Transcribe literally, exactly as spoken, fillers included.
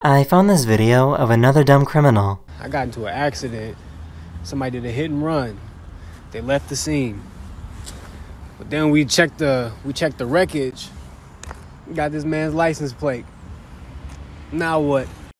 I found this video of another dumb criminal. I got into an accident. Somebody did a hit and run. They left the scene. But then we checked the we checked the wreckage. We got this man's license plate. Now what?